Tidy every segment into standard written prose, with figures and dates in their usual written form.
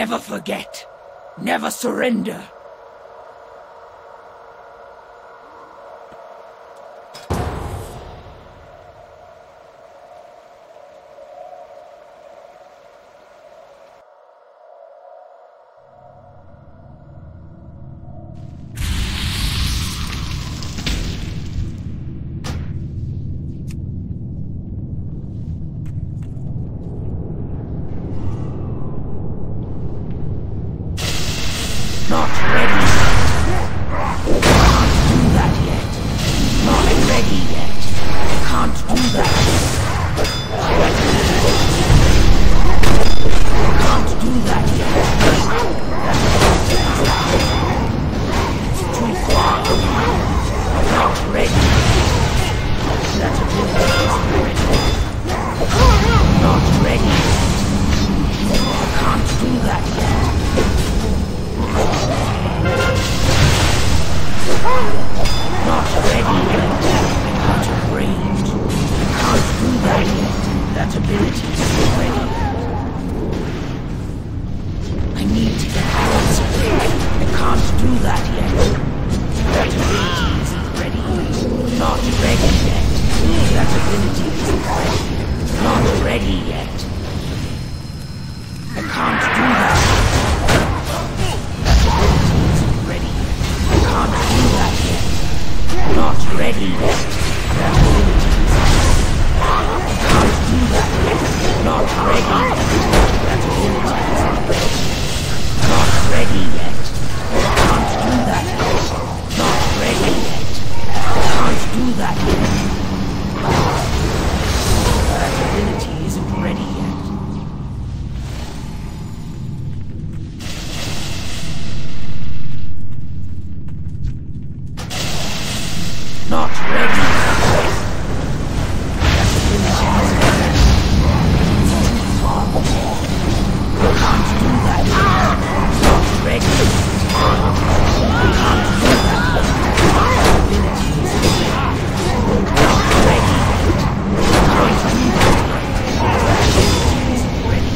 Never forget. Never surrender. Not ready. Can't do that yet. Not ready yet. Can't do that yet. Can't do that yet. It's too far. Not ready. That ability isn't ready. Not ready yet. Can't do that yet. Not ready yet. Out of range. Can't do that yet. That ability isn't ready yet. I need to get closer. I can't do that yet. That ability isn't ready yet. Not ready yet. That ability isn't ready. Not ready yet. I can't do that yet. Can't do that yet. Not ready yet. That ability is can't do that yet. Not ready yet. That ability is not ready yet. Can't do that yet. Not ready yet. Can't do that yet. That ability isn't ready yet. Not ready. That ability is ready. Can't do that. Not ready. Can't do that. That ability is ready. Not ready. Can't do that. That ability is ready.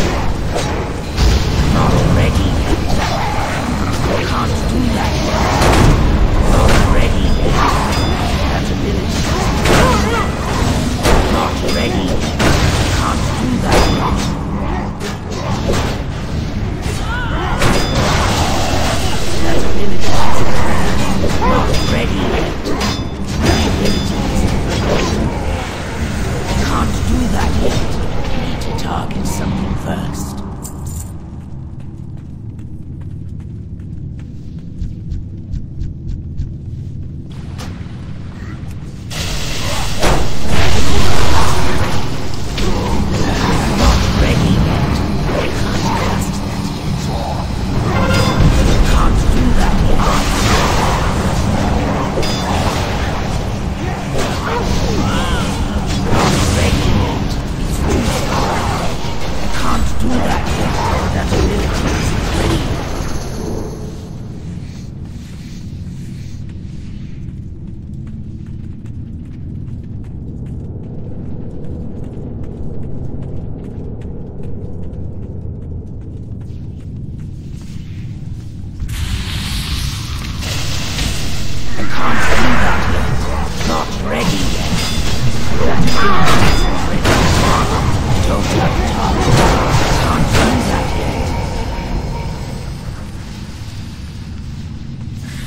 Can't do that.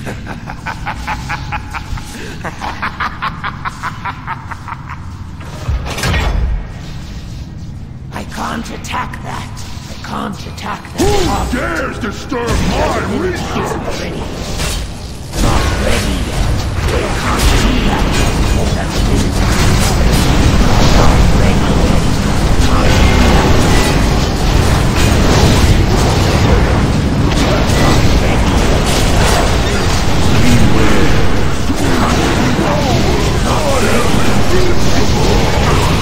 I can't attack that. I can't attack that. Who dares disturb my research? Ready. Not ready yet. I can't do that yet. That's ability. Not ready yet. Can't do that yet. Not ready yet. Beware. Can't do that yet. Not ready yet.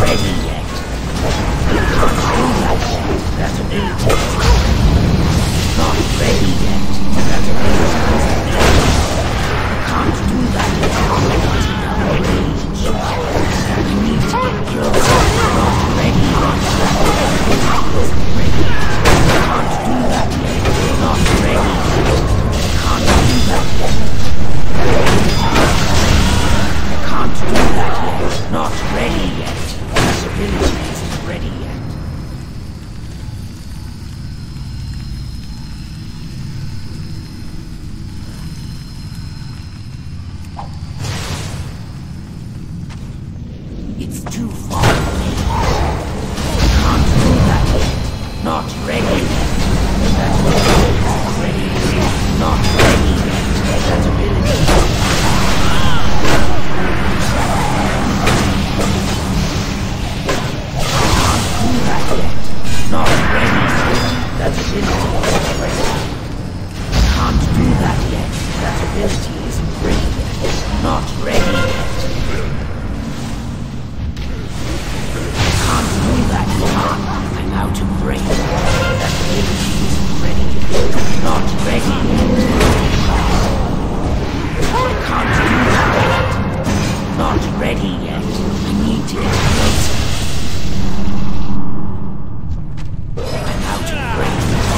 ready yet. You can't do that yet. That ability isn't not ready yet. That ability isn't ready. You can't do that yet. Not enough range. You need to get closer. Not ready yet. That ability isn't ready. You can't do that yet. Not ready yet. You can't do that yet. You can't do that yet. Not ready yet. That ability isn't ready yet. It's too far away. Can't do that yet. Not ready yet. That ability isn't ready. Not ready yet. That ability isn't can't do that yet. Not ready yet. That ability isn't ready. Can't do that yet. That ability isn't ready yet. Not ready yet. Can't do that yet. I'm out of brain. That ability isn't ready. Not ready yet. I can't do that yet. Not ready yet. I need to get closer. I'm out of brain.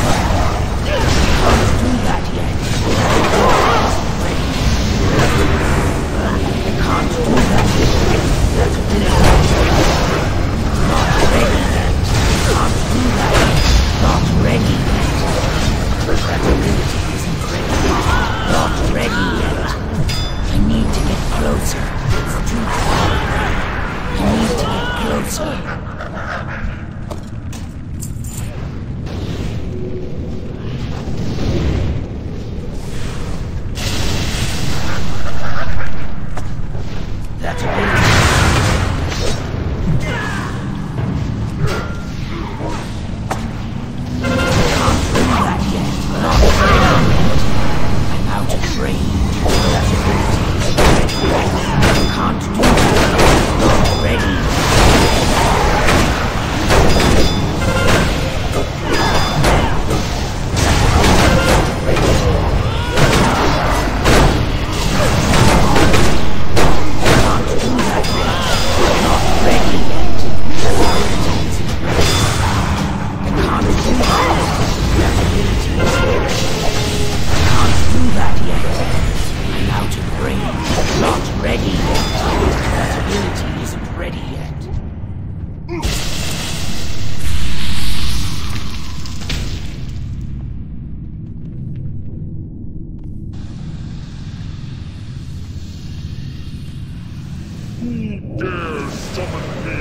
Can't do that yet. I can't do that yet. That ability isn't ready. Not ready yet. Can't do that yet. Not ready yet. That ability isn't ready. Not ready yet. I need to get closer. It's too far. I need to get closer. That ability. Can't do that yet. Not ready yet. I'm out of range. That ability is ready. Can't do that yet. Not ready. Dare summon me!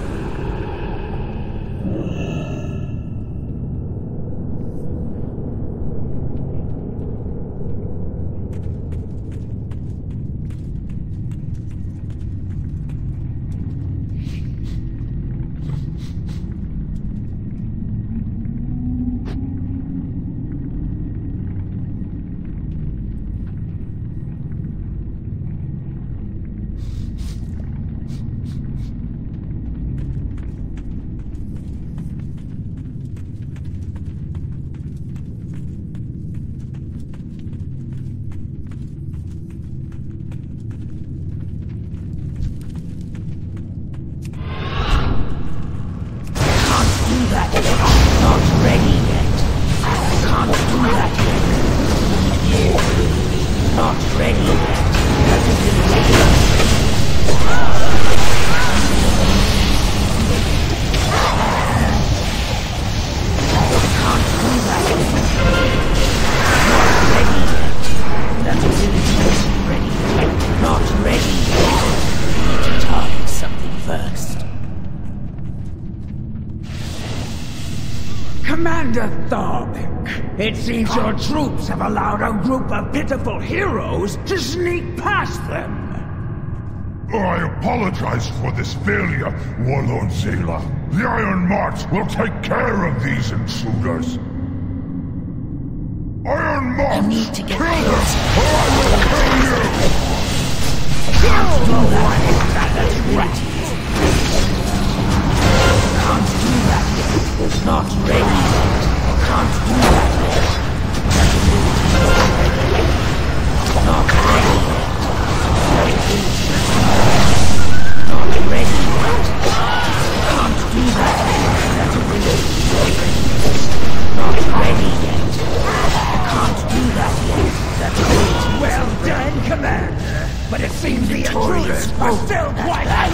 Commander Tharvik, it seems your troops have allowed a group of pitiful heroes to sneak past them. I apologize for this failure, Warlord Zayla. The Iron March will take care of these intruders. Iron March! I need to get kill them, closer. or I will kill you! Kill the one that is ready.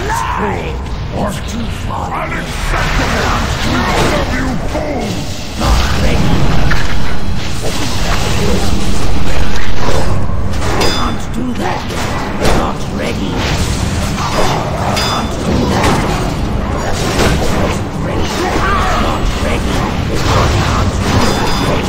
alive! What? Too far. Unacceptable! None of you fools! Not ready. Can't do that yet. Not ready. Can't do that yet. Ready. Not ready. Can't do that yet.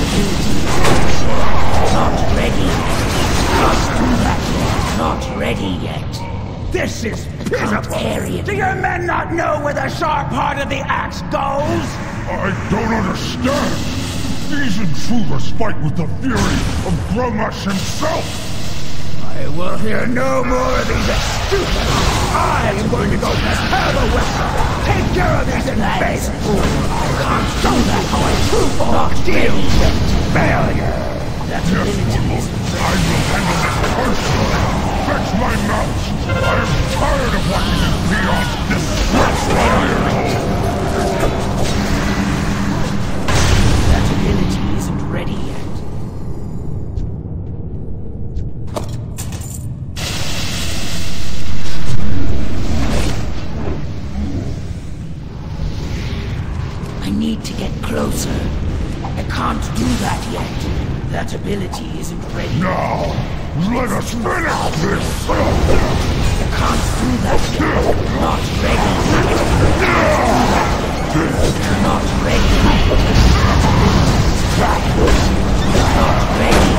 Not ready. Can't do that yet. Not ready yet. This is pitiful! Do your men not know where the sharp part of the axe goes? I don't understand! These intruders fight with the fury of Gromash himself! I will hear no more of these excuses! I am going to go prepare the weapon! Take care of these invaders! Can't do that, my true ordeal! Failure! Yes, Warlord, I will handle this personally! Fetch my mouse! I am tired of watching this peon disgrace my iron hole! That ability isn't ready yet. I need to get closer. I can't do that yet. That ability isn't ready. Now, let us finish this! I can't do that yet. Not ready. Not ready. Not ready.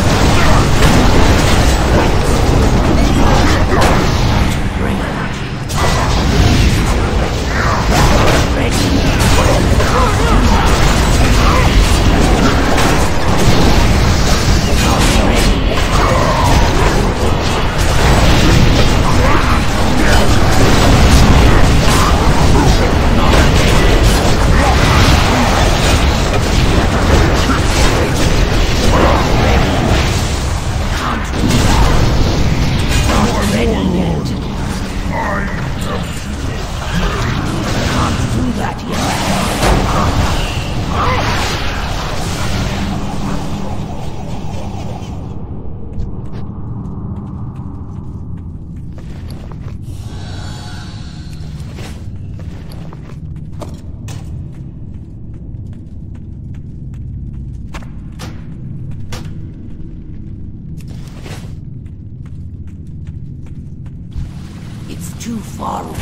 It's too far away.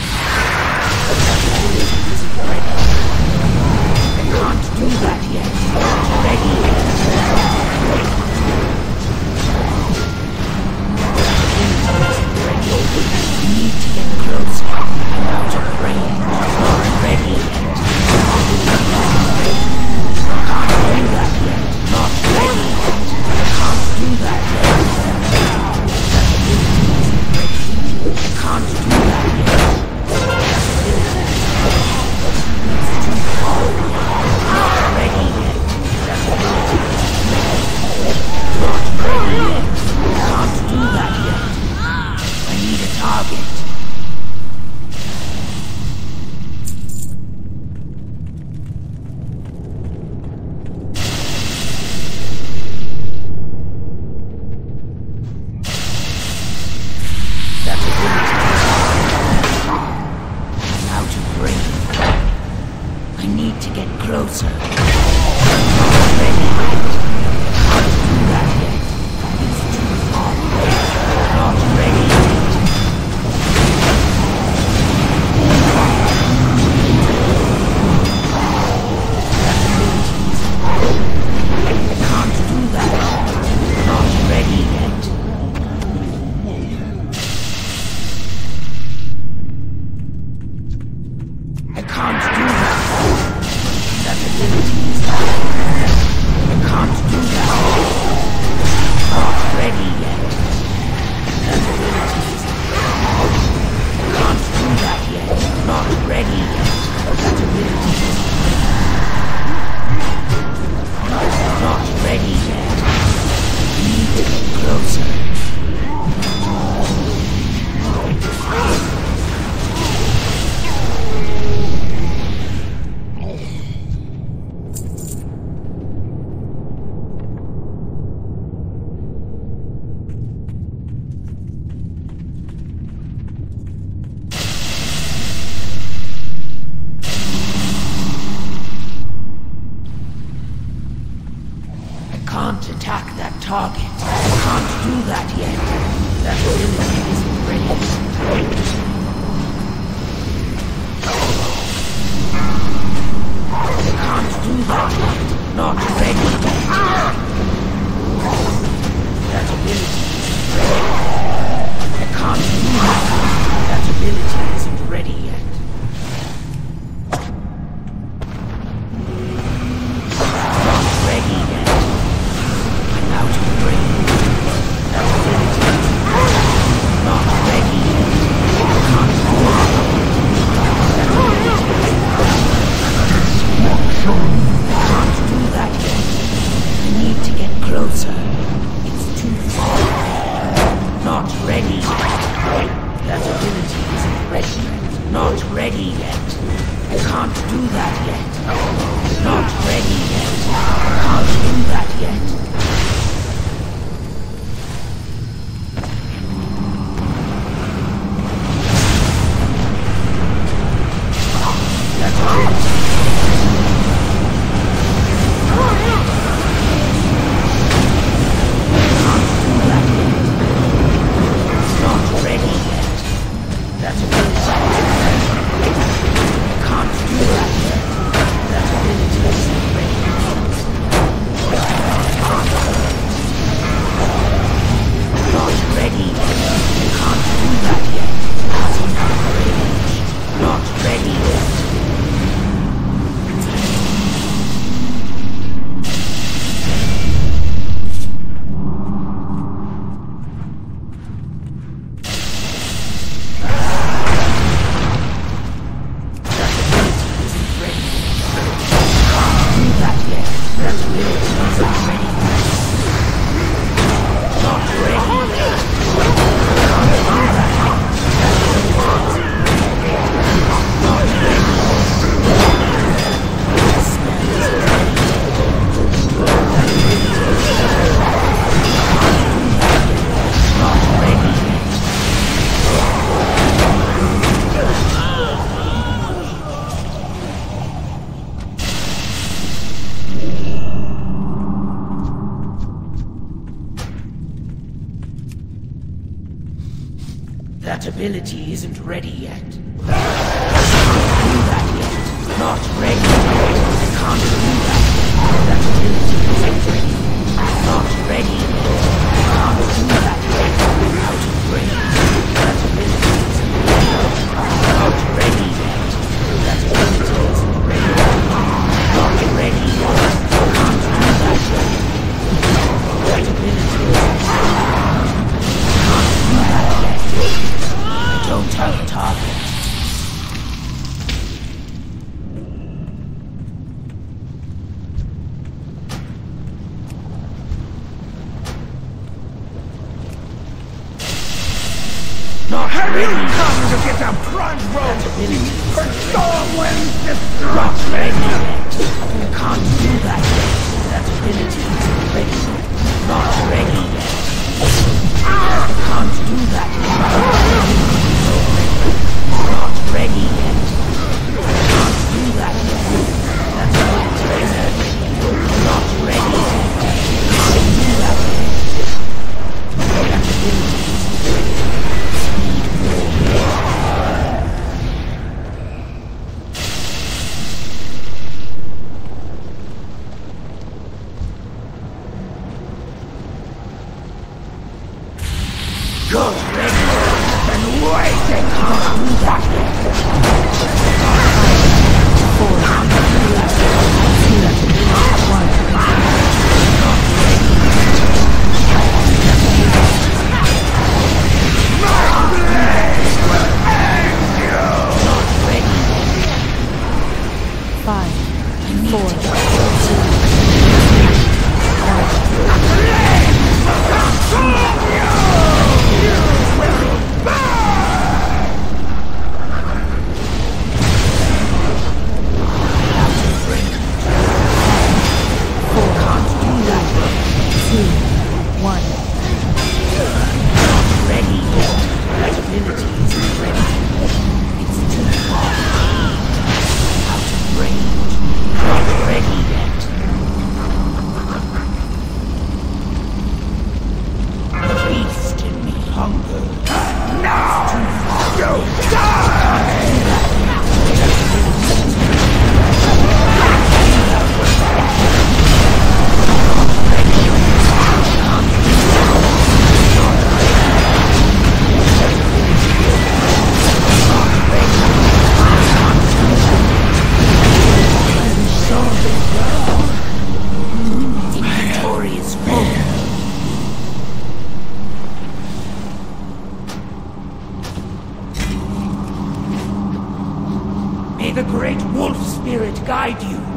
I can't do that yet. Not ready. I need to get closer. I'm out of range. Not ready yet. Can't do that yet. Not ready yet. Can't do that yet. Can't do that yet. It's too far away. Not ready yet. Not ready yet. Can't do that yet. I need a target. Closer. Not ready. Can't do that yet. It's too far away. Not ready yet. Can't do that. Not ready yet. I can't do that. That ability target. Can't do that yet. That ability isn't ready. Can't do that yet. Not ready yet. That ability isn't ready. I can't do that. That ability isn't ready yet. Not ready yet. I'm out of range. That ability isn't ready. Not ready yet. I can't do that. That ability can't do that yet. I need to get closer. It's too far. Not ready yet. That ability isn't ready yet. Not ready yet. I can't do that yet. Not ready yet. I can't do that yet. That ability. That ability isn't ready yet. I can't do that yet. Not ready yet. I can't do that yet. That ability isn't ready. Not ready yet. I can't do that yet. Out of range. That ability isn't ready. Not ready yet. That ability isn't ready. Not ready yet. I can't do that yet. That ability isn't ready. Can't do that yet. Don't have a target. Not ready. Come to get the front row for Stormwind's destruction! Not ready yet. I can't do that yet. That ability isn't ready yet. Not ready yet. I can't do that yet. Not ready yet. I can't do that yet. That's not ready. Not ready yet. I can't do that yet. That ability isn't ready. Need more. Go ready. And May the great wolf spirit guide you.